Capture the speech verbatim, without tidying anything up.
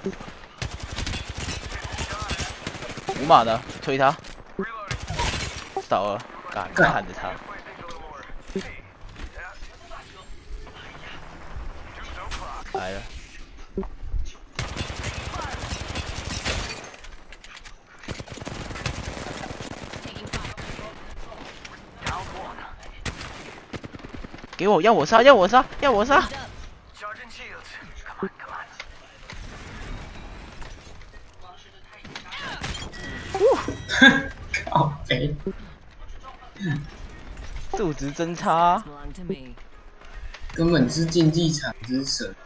五码的，推他，倒了，干看着他。来了。 给我，要我杀，要我杀，要我杀！ 靠北， 素质真差， 根本是竞技场之神。